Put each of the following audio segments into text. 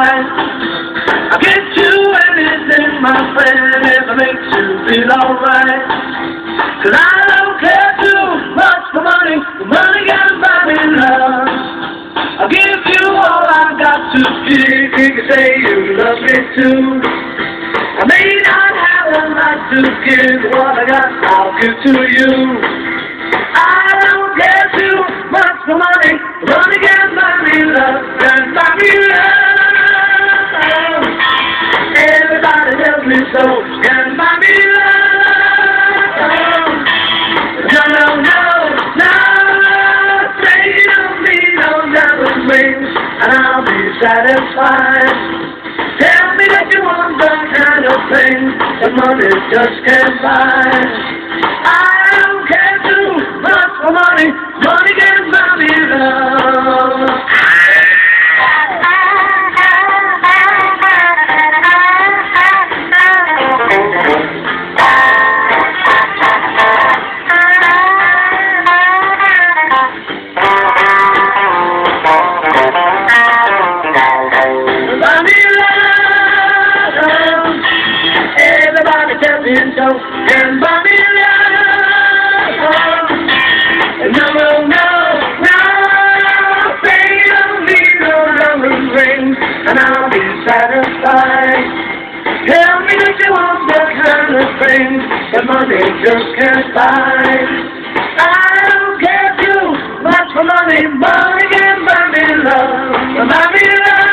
alright. I'll get you anything, my friend, if it makes you feel alright. 'Cause I don't care too much for money. Money can't buy me love. I'll give you all I got to give. You can say you love me too. I may not have a lot to give. What I got, I'll give to you. I don't care too much for money. Money can't buy me love. Can't buy me love. Everybody tells me so. Can't buy me love. No, no, no, no. Say you don't need no diamond rings, and I'll be satisfied. Tell me that you want the kind of thing that money just can't buy. I don't care too much for money. Money can't buy me love. So, and buy me love. No, no, no, no. Say you don't need no diamond rings, and I'll be satisfied. Tell me that you want the kind of things that money just can't buy. I don't care too much for money. Money can buy me love. Buy me love.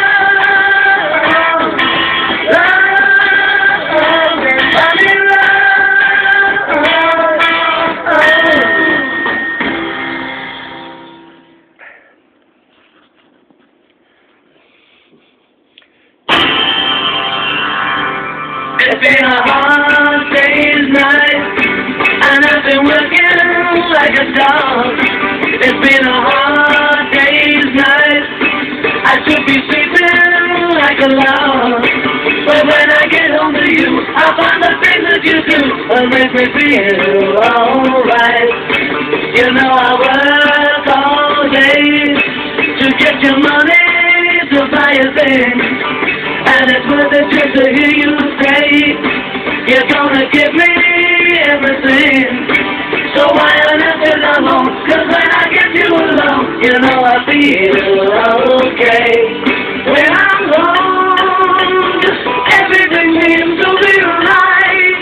It's been a hard day's night, and I've been working like a dog. It's been a hard day's night. I should be sleeping like a log. But when I get home to you, I find the things that you do will make me feel alright. You know I work all day to get your money to buy a thing. And it's worth it just to hear you say you're gonna give me everything. So why on earth is I alone? 'Cause when I get you alone, you know I feel okay. When I'm home, everything seems to be right.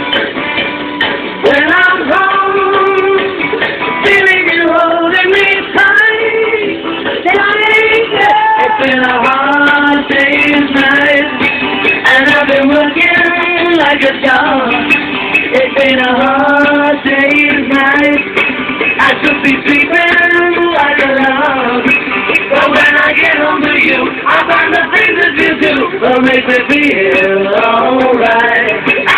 When I'm home, feeling you holding me tight. It's been a hard day's night, and I've been working like a dog. It's been a hard day's night. I should be sleeping like a log. But when I get home to you, I find the things that you do will make me feel alright.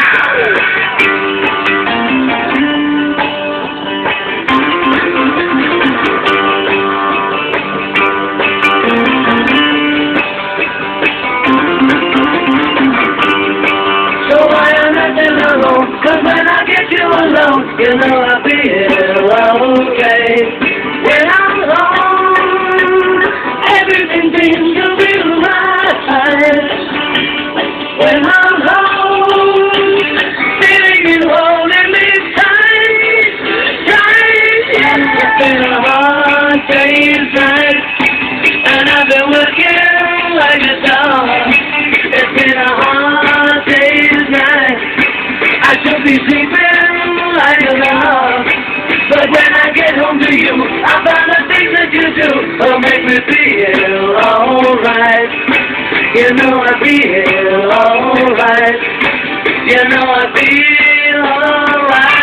Cause when I get you alone, you know I feel okay. When I'm home, everything seems to be right. When I'm home, feeling you holding me tight, tight. Yeah. It's been a hard day's night, and I've been working like a dog. It's been a hard day's night. I should be sleeping like a log. But when I get home to you, I find the things that you do will make me feel alright. You know I feel alright. You know I feel alright.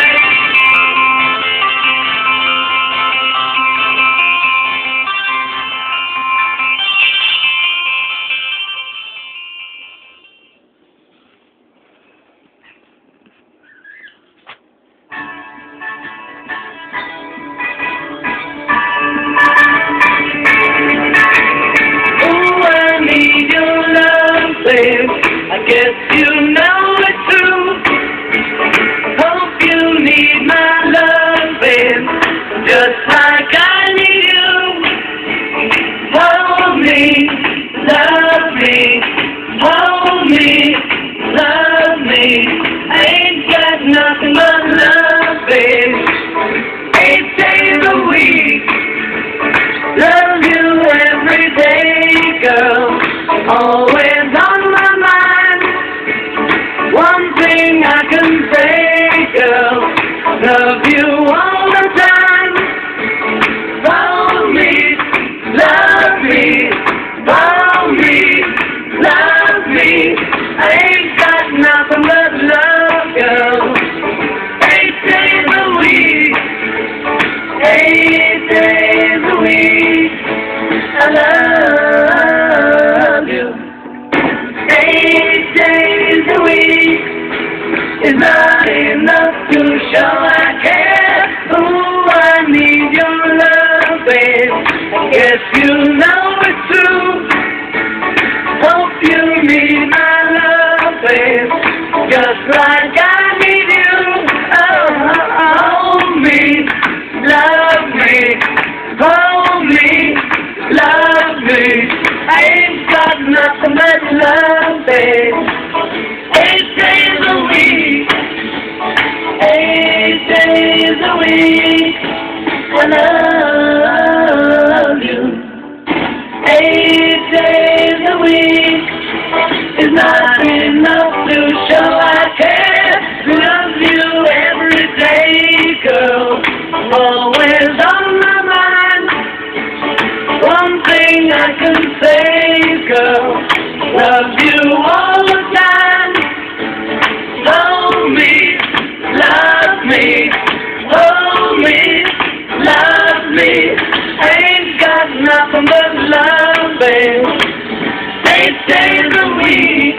I guess you know it's true. is not enough to show I care. Ooh, I need your love, babe. Guess you know it's true. Hope you need my love, babe, just like I need you. Oh, hold me, love me, hold me, love me. I ain't got nothing but love, babe. 8 days a week, 8 days a week, I love you. 8 days a week is not enough to show I care. Love you every day, girl, always on my mind. One thing I can say, girl, love you all the time. Hold me, love me, hold me, love me. Ain't got nothing but love, babe. 8 days a week.